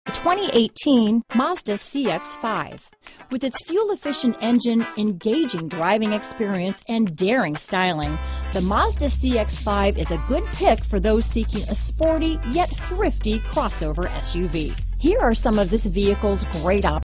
The 2018 Mazda CX-5. With its fuel-efficient engine, engaging driving experience, and daring styling, the Mazda CX-5 is a good pick for those seeking a sporty yet thrifty crossover SUV. Here are some of this vehicle's great options.